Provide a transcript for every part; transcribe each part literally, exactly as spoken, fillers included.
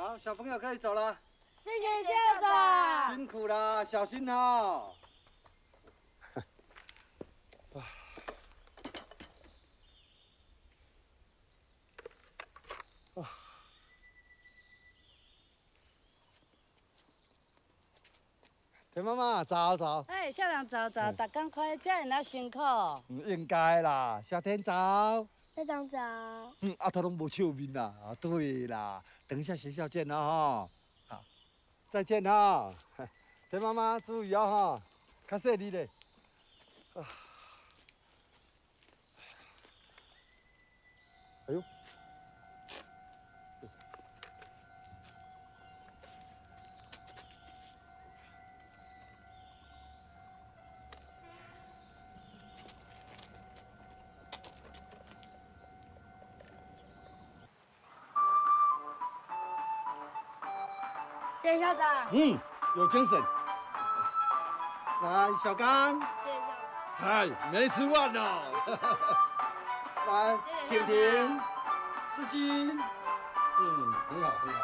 好，小朋友可以走了。 谢谢校长， 辛苦啦，小心哦。田妈妈，早早。 哎，校长早早，大家快，这样那辛苦。 嗯，应该啦。小天早。 校长早。 嗯，阿头拢无笑面啦。啊，对啦，等一下学校见了哈。好，再见哈。田妈妈注意哦哈，较细力嘞。啊。哎呦。 谢谢校长。 嗯，有精神。来，小刚。 谢谢校长。 嗨，没失望哦。来，婷婷，志金。嗯，很好，很好。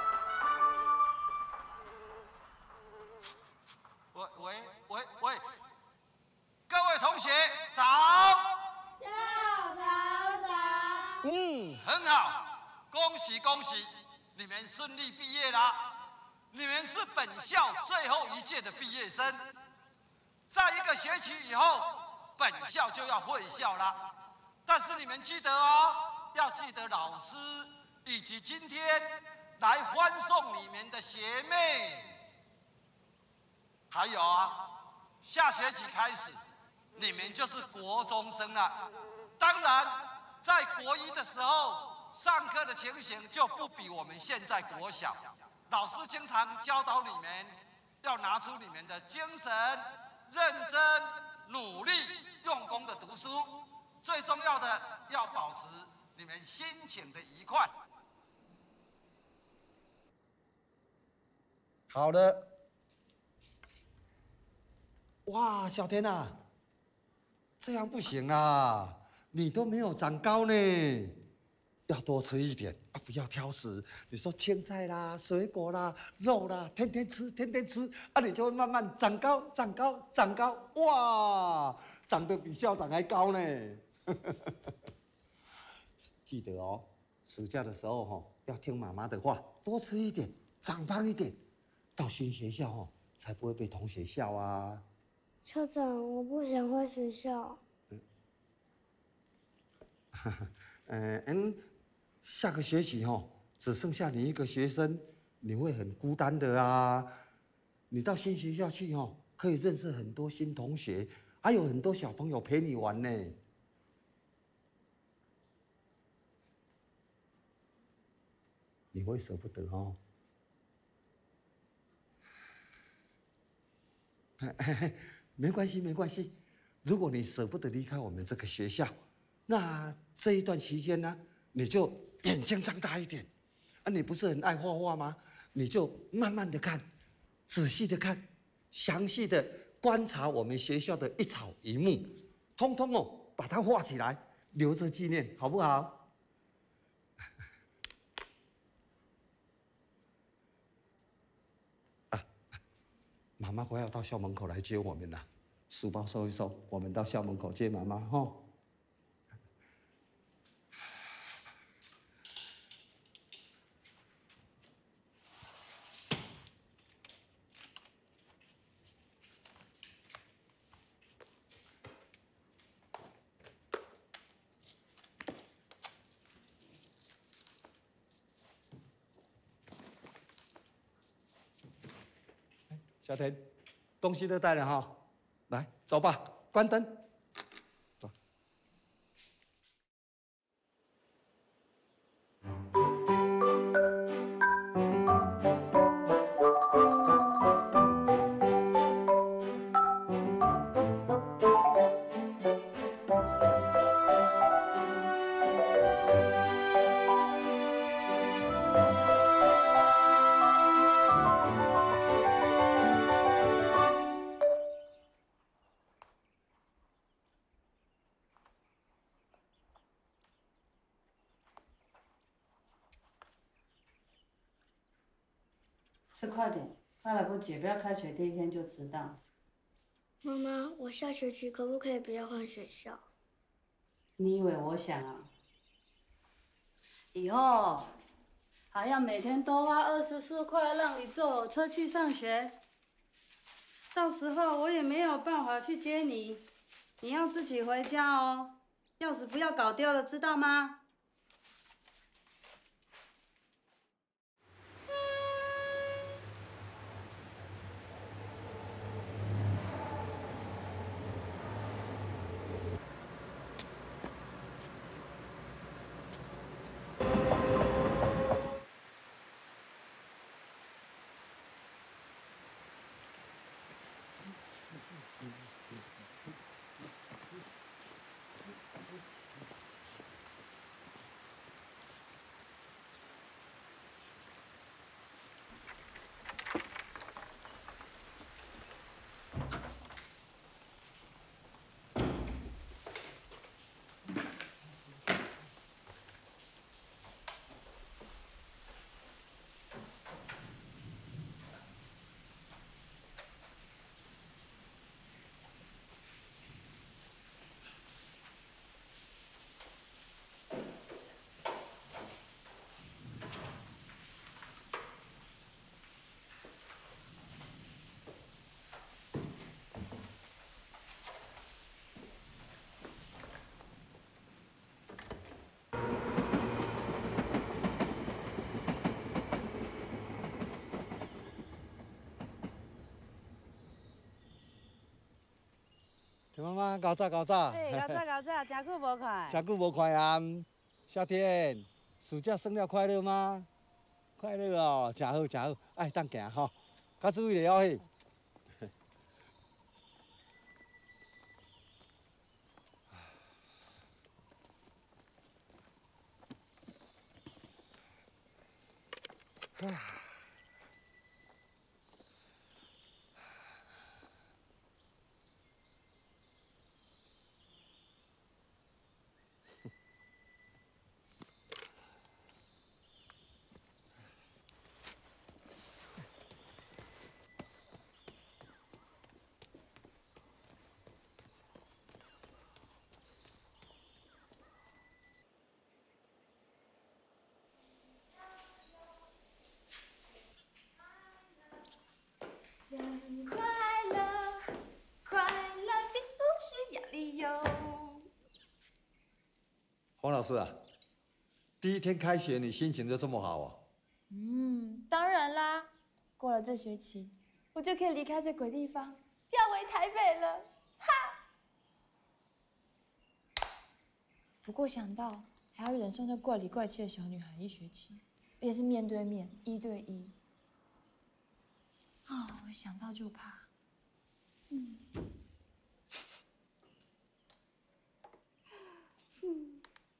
喂喂喂喂，各位同学早。 校长早。 嗯，很好，恭喜恭喜，你们顺利毕业啦！你们是本校最后一届的毕业生，在一个学期以后，本校就要会校啦。但是你们记得哦，要记得老师以及今天来欢送你们的学妹。还有啊，下学期开始，你们就是国中生了。当然，在国一的时候，上课的情形就不比我们现在国小。老师经常教导你们，要拿出你们的精神，认真、努力、用功的读书。最重要的，要保持你们心情的愉快。 好的。哇，小天啊，这样不行啊！你都没有长高呢，要多吃一点啊，不要挑食。你说青菜啦、水果啦、肉啦，天天吃，天天吃，啊，你就会慢慢长高、长高、长高。哇，长得比校长还高呢！记得哦，暑假的时候哈、哦，要听妈妈的话，多吃一点，长胖一点，到新学校哦，才不会被同学笑啊。 校长，我不想换学校。 嗯，呃嗯，下个学期哦，只剩下你一个学生，你会很孤单的啊。你到新学校去哦，可以认识很多新同学，还有很多小朋友陪你玩呢。你会舍不得哦。没关系，没关系。如果你舍不得离开我们这个学校，那这一段期间呢，你就眼睛张大一点。啊，你不是很爱画画吗？你就慢慢的看，仔细的看，详细的观察我们学校的一草一木，通通哦把它画起来，留着纪念，好不好？啊，妈妈快要到校门口来接我们了。书包收一收，我们到校门口接妈妈哈。小田，东西都带了哈。来，走吧，关灯，走。 吃快点，快来不及，不要开学第一天就迟到。 妈妈，我下学期可不可以不要换学校？ 你以为我想啊？以后还要每天多花二十四块让你坐火车去上学，到时候我也没有办法去接你，你要自己回家哦，钥匙不要搞丢了，知道吗？ 田妈妈，搞早搞早。 哎，搞早搞早，真久无看。 真久无看啊！小天，暑假生了快乐吗？快乐哦，真好真好，爱当行吼，较注意了嘿。 真快乐，快乐并不需要理由。 黄老师啊，第一天开学你心情就这么好哦？ 嗯，当然啦，过了这学期，我就可以离开这鬼地方，调回台北了，哈！不过想到还要忍受那怪里怪气的小女孩一学期，而且是面对面一对一，啊、我想到就怕。嗯。嗯。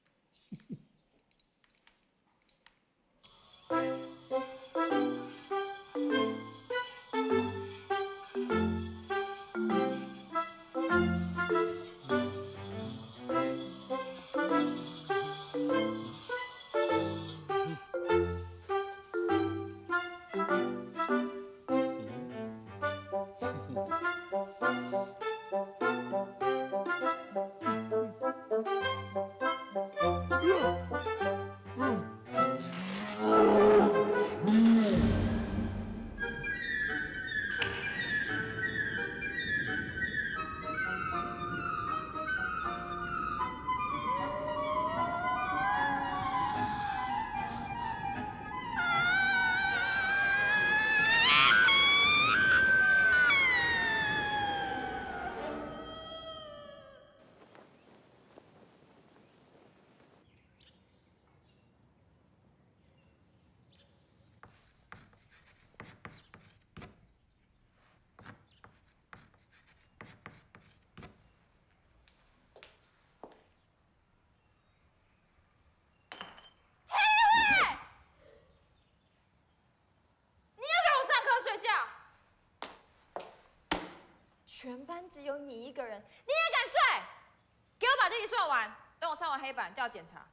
全班只有你一个人，你也敢睡？给我把这题算完，等我上完黑板就要检查。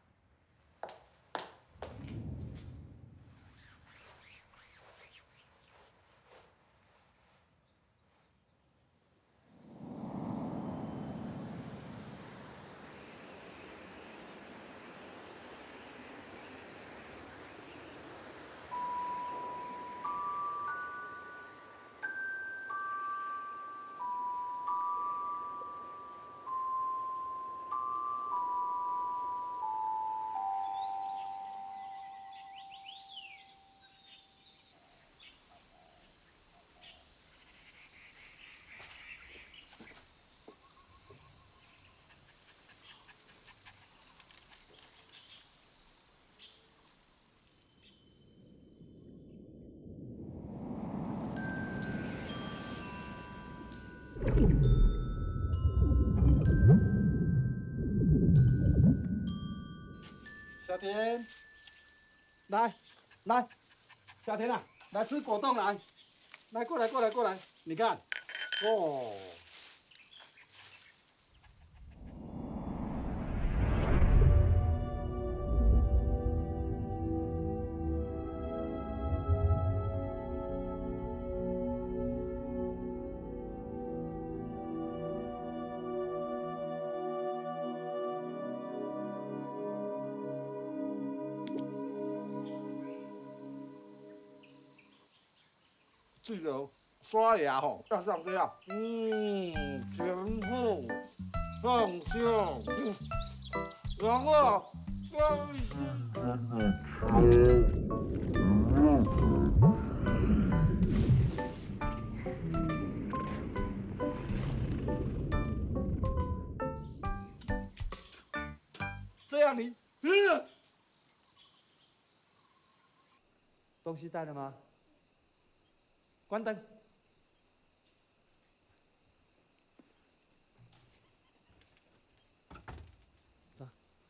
田，来，来，小田啊，来吃果冻来，来过来过来过来，你看，哦。 记得刷牙吼，要像这样，嗯，前后上下，嗯，然后要这样你，嗯，东西带了吗？ 关灯。走。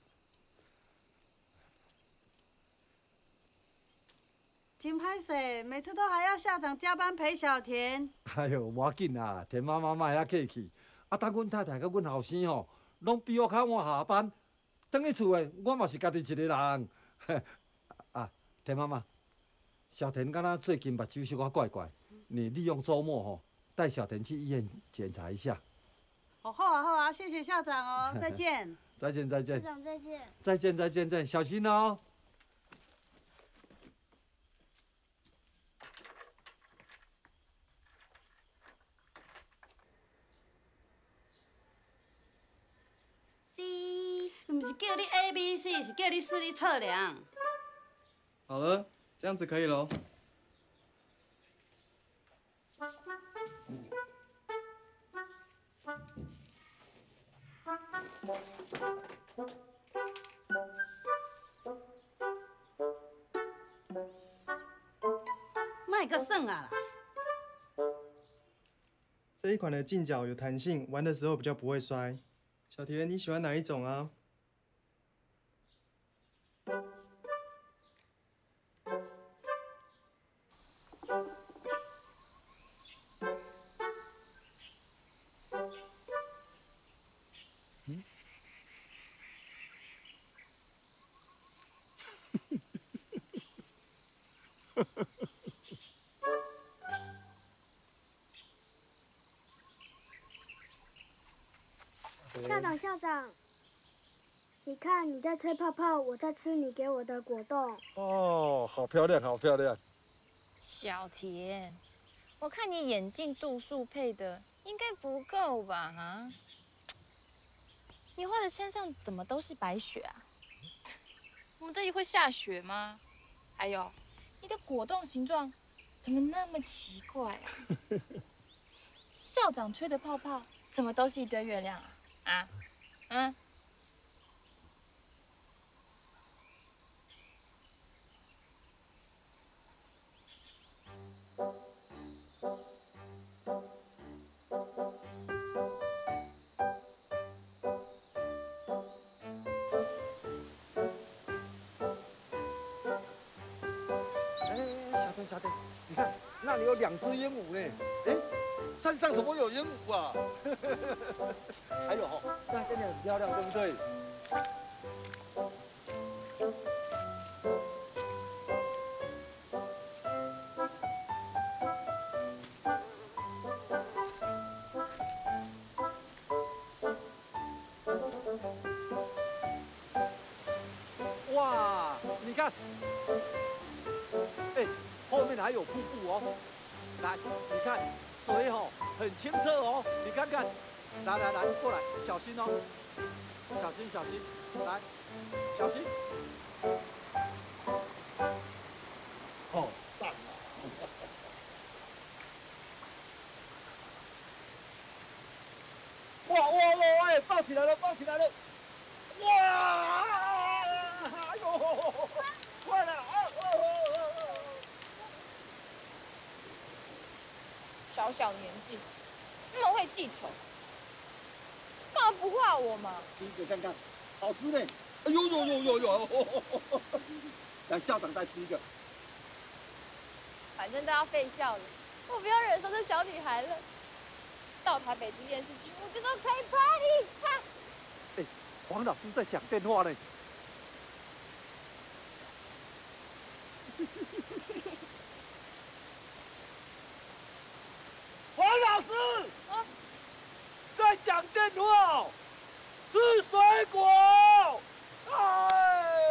真歹势，每次都还要校长加班陪小田。 哎呦，无要紧啦，田妈妈莫遐客气。啊，等阮太太甲阮后生吼，拢比我较晚下班，等去厝诶，我嘛是家己一个人。啊，田妈妈，小田敢若最近目睭小可怪怪。 你利用周末吼，带小田去医院检查一下。 哦，好啊，好啊，谢谢校长哦，再见。 再见，再见。 校长再见。 再见，再见，再见，小心哦。 C。 不是叫你 A B C， 是叫你视力测量。 好了，这样子可以喽。 卖个算啊啦！ 这一款的镜脚有弹性，玩的时候比较不会摔。小田，你喜欢哪一种啊？ 校长，校长，你看你在吹泡泡，我在吃你给我的果冻。 哦，好漂亮，好漂亮。 小田，我看你眼镜度数配的应该不够吧？啊，你画的山上怎么都是白雪啊？我们这里会下雪吗？还有，你的果冻形状怎么那么奇怪啊？校长吹的泡泡怎么都是一堆月亮啊？啊，嗯。 小田，你看那里有两只鹦鹉呢。哎，山上怎么有鹦鹉啊？还有哈、哦，那真的很漂亮，对不对？哇，你看。 后面还有瀑布哦，来，你看水哦，很清澈哦，你看看，来来来，过来，小心哦，小心小心，来，小心。哦，赞啊！哇哇哇！哎，抱起来了，抱起来了！哇！哎呦，快了！啊哦哦哦！ 小小年纪，那么会记仇，干嘛不画我嘛？ 第一个看看，好吃呢。 哎呦呦呦呦呦！来，校长再吃一个。 反正都要废校了，我不要忍受这小女孩了。到台北这件事情，我就说开 party！ 哈！ 哎，黄老师在讲电话呢。黄老师啊， 在讲电话，吃水果。哎。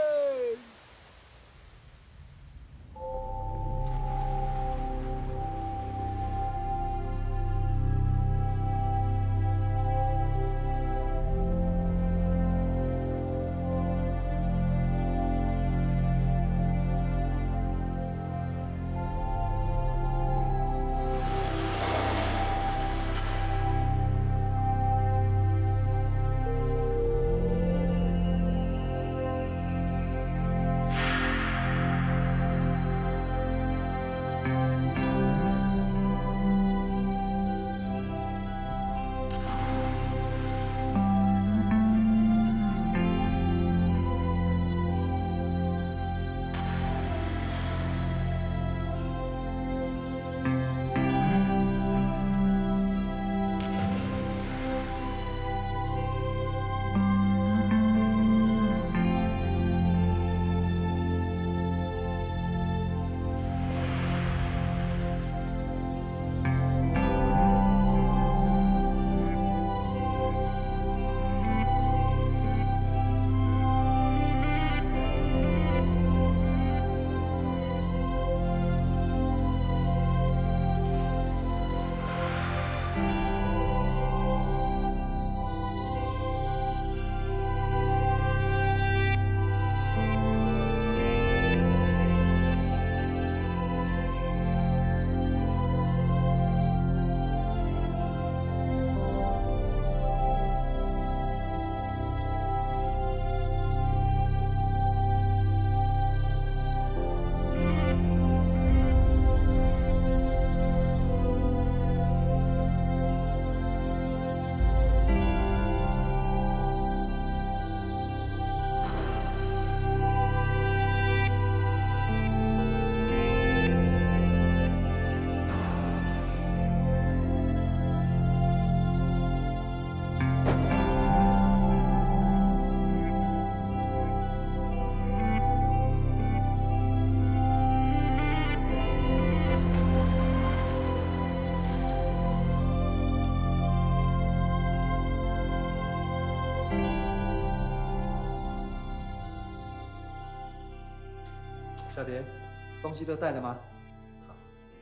小田，东西都带了吗？好。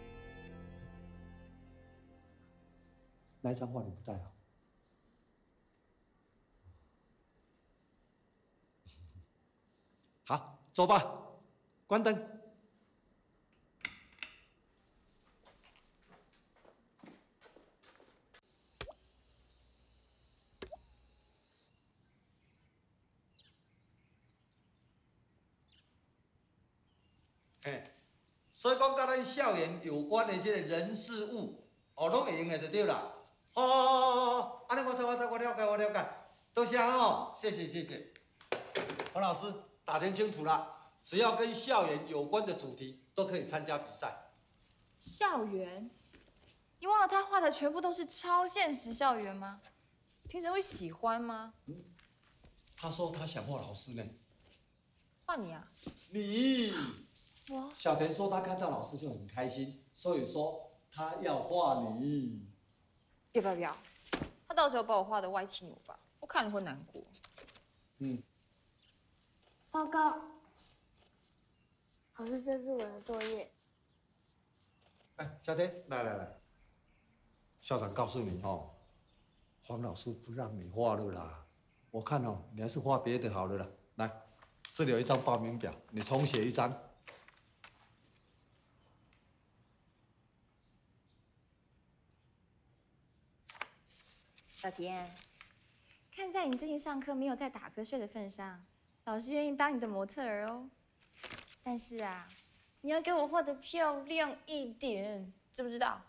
那一张画你不带啊？好，走吧，关灯。嘿，所以讲，甲咱校园有关的这个人事物，哦，拢会用的就对啦。哦哦哦哦，安尼我知我知我了解我了解，多谢哦，谢谢谢谢。黄老师打听清楚了，只要跟校园有关的主题都可以参加比赛。 校园？你忘了他画的全部都是超现实校园吗？平时会喜欢吗？ 嗯，他说他想画老师呢。 画你啊？ 你。 我。 小田说他看到老师就很开心，所以说他要画你。 不要不要不要，他到时候把我画的歪七扭八，我看了会难过。 嗯。 报告，老师，这是我的作业。 哎，小田，来来来，校长告诉你哦，黄老师不让你画了啦。我看哦，你还是画别的好了啦。来，这里有一张报名表，你重写一张。 小田，看在你最近上课没有在打瞌睡的份上，老师愿意当你的模特儿哦。但是啊，你要给我画的漂亮一点，知不知道？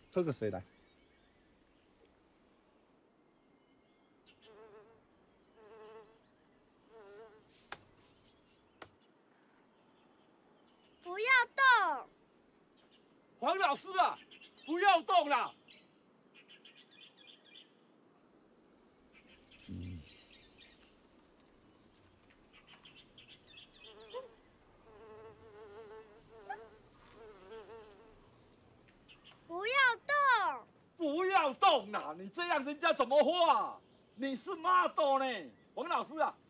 喝个水来。 不要动！ 黄老师啊，不要动了。 不要动！ 不要动啦！你这样人家怎么画？你是 model 呢，黄老师啊。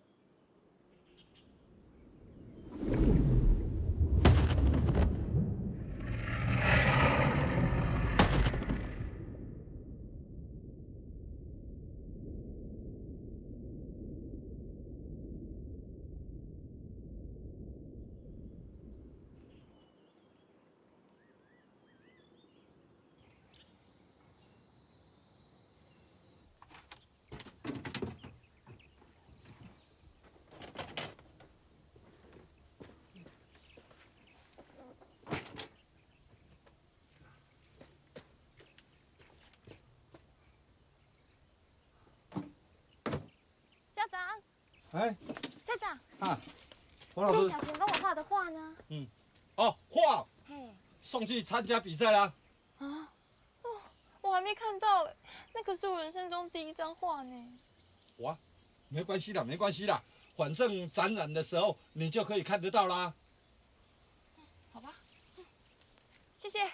校长， 哎， 校长， 啊，黄老师， 那小田帮我画的画呢？ 嗯，哦，画嘿， 送去参加比赛啦。 啊，哦，我还没看到哎，那可是我人生中第一张画呢。 哇，没关系的，没关系的，反正展览的时候你就可以看得到啦。 好吧，嗯，谢谢。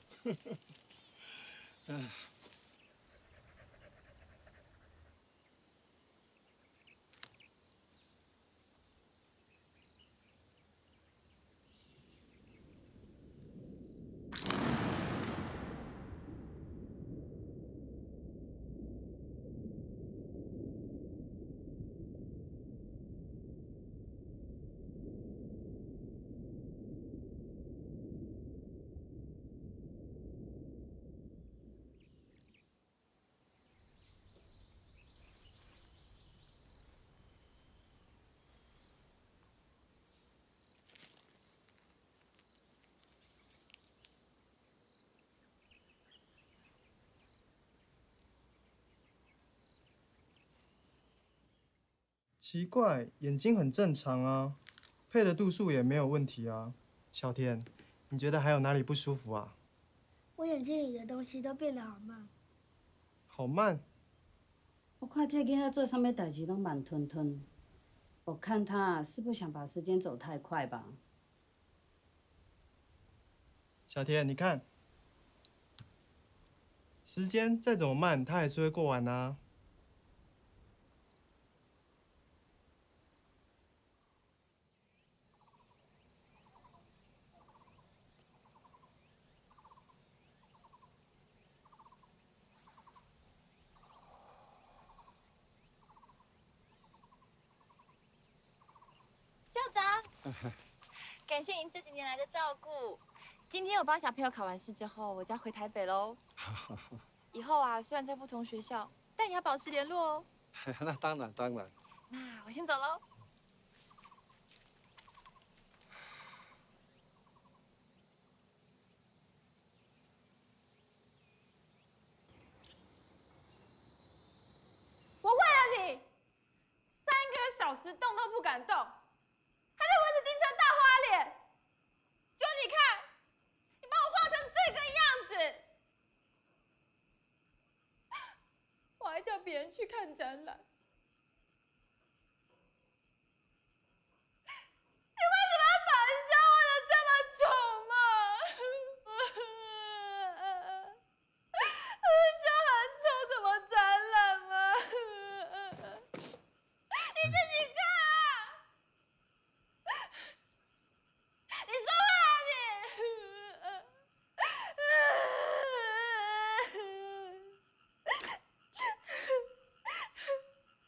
唉。 奇怪，眼睛很正常啊，配的度数也没有问题啊。小田，你觉得还有哪里不舒服啊？ 我眼睛里的东西都变得好慢。 好慢。 我看这囡仔做啥物代志拢慢吞吞，我看他是不想把时间走太快吧。 小田，你看，时间再怎么慢，它还是会过完啊。 校长，感谢您这几年来的照顾。今天我帮小朋友考完试之后，我就要回台北喽。以后啊，虽然在不同学校，但也要保持联络哦。 那当然，当然。 那我先走喽。我为了你，三个小时动都不敢动，还在蚊子叮成大花脸。就你看，你把我画成这个样子，我还叫别人去看展览。你为什么要把人家画的这么丑嘛？就很丑，怎么展览嘛？你自己看啊！你说话啊你！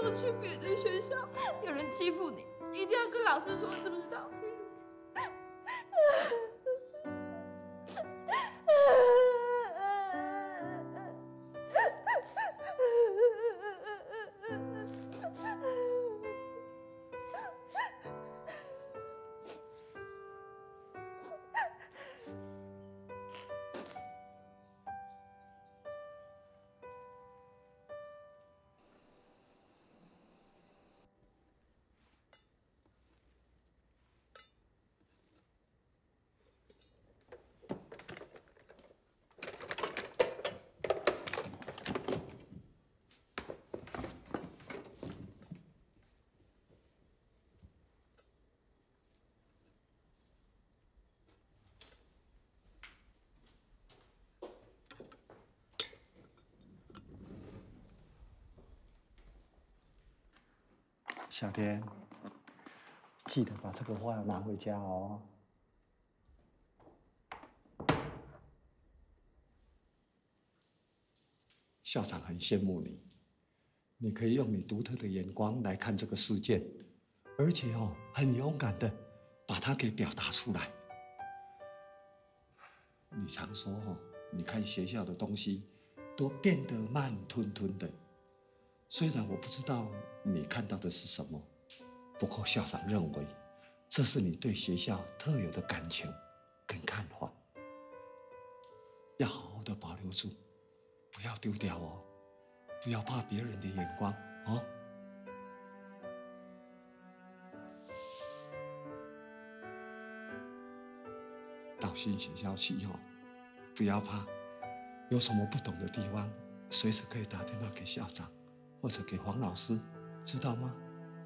果去别的学校有人欺负你，一定要跟老师说，知不知道？ 小天，记得把这个画拿回家哦。校长很羡慕你，你可以用你独特的眼光来看这个事件，而且哦，很勇敢的把它给表达出来。你常说哦，你看学校的东西都变得慢吞吞的。虽然我不知道你看到的是什么，不过校长认为这是你对学校特有的感情跟看法，要好好的保留住，不要丢掉哦，不要怕别人的眼光哦。到新学校去哦，不要怕，有什么不懂的地方，随时可以打电话给校长。或者给黄老师，知道吗？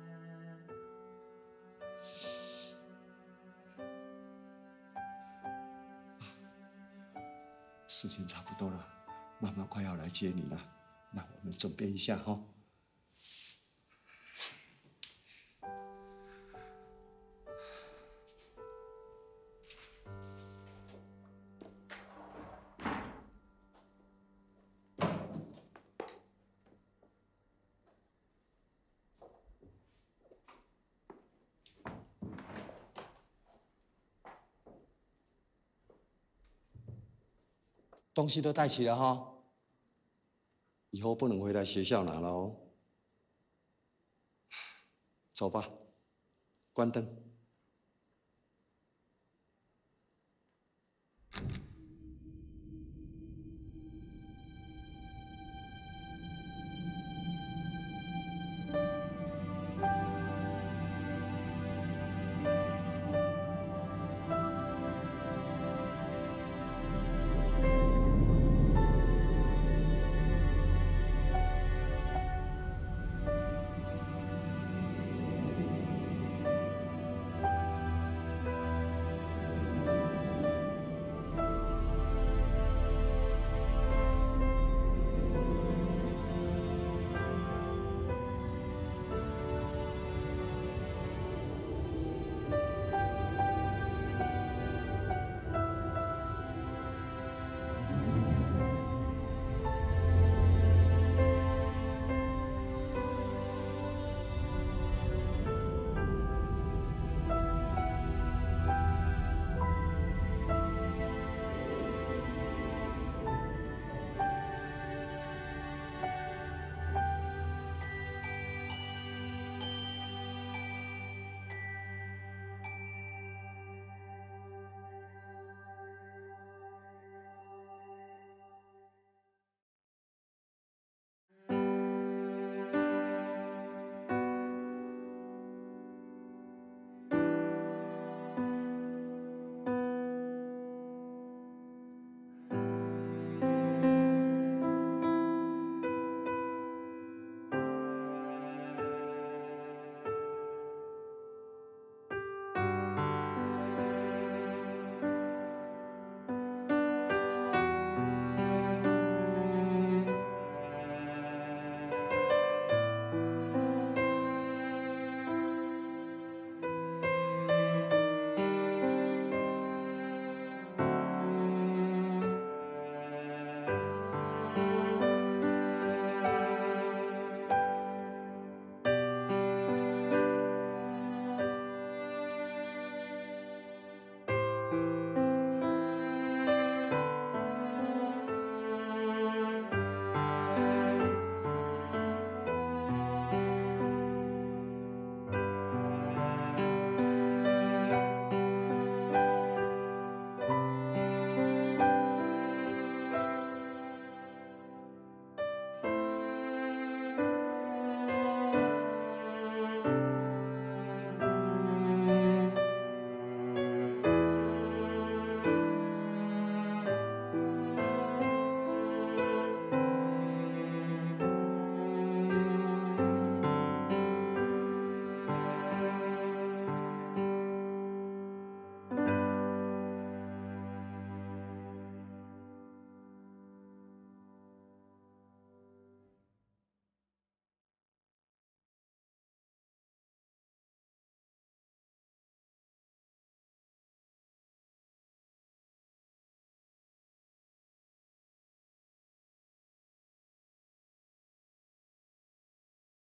事情差不多了，妈妈快要来接你了，那我们准备一下哈。东西都带齐了哈，以后不能回来学校拿了哦。走吧，关灯。